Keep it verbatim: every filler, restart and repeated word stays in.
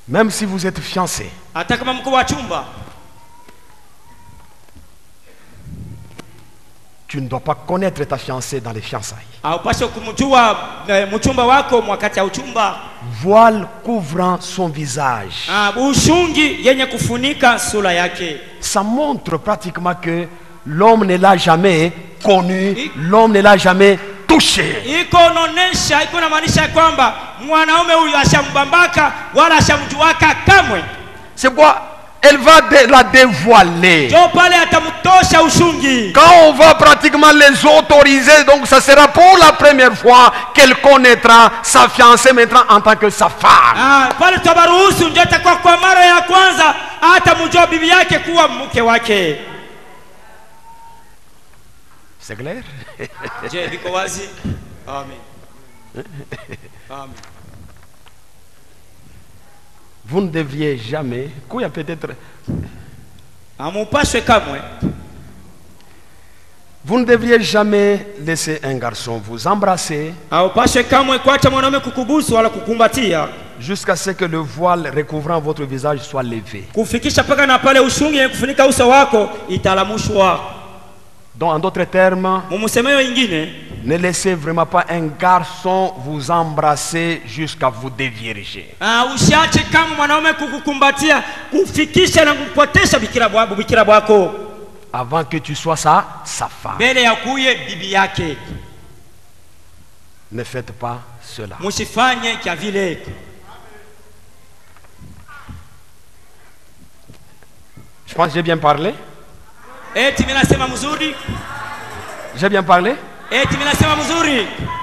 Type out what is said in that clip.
Même si vous êtes fiancé, hata kama mko wa chumba, tu ne dois pas connaître ta fiancée dans les fiançailles. haupaswi kumjua mchumba wako wakati ya uchumba. Voile couvrant son visage. Ah, ushungi yenye kufunika sura yake. Ça montre pratiquement que l'homme ne l'a jamais connu, l'homme ne l'a jamais touché. Iko nonesha, iko namaanisha kwamba mwanaume huyu ashambambaka wala ashamjuaka kamwe. C'est quoi? Elle va de la dévoiler. Jo pale atamtosha ushungi. Quand on va pratiquement les autoriser, donc ça sera pour la première fois qu'elle connaîtra sa fiancée maintenant en tant que sa femme. Ah, pale tabaruhusu ndio itakuwa kwa mara ya kwanza atamjua bibi yake kuwa mke wake. C'est clair? Je biko wazi? Amen. Amen. Vous ne devriez jamais, quoi peut-être, amupashwe kamwe, vous ne devriez jamais laisser un garçon vous embrasser haupashwe kamwe kuacha mwanaume kukubusu wala kukumbatia jusqu'à ce que le voile recouvrant votre visage soit levé. kufikisha paka na pale ushungi yenye kufunika uso wako italamushwa. Donc en d'autres termes, mumusemeo ingine, ne laissez vraiment pas un garçon vous embrasser jusqu'à vous dévierger. ah, usiache kama mwanaume kukukumbatia kufikisha na kupotesha bikira bwako bikira bwako avant que tu sois sa, sa femme. mbele ya kuye bibi yake. Ne faites pas cela. Musifanye kia vile. Je pense que j'ai bien parlé. Eti mimi nasema mzuri? J'ai bien parlé? Eti mimi nasema mzuri?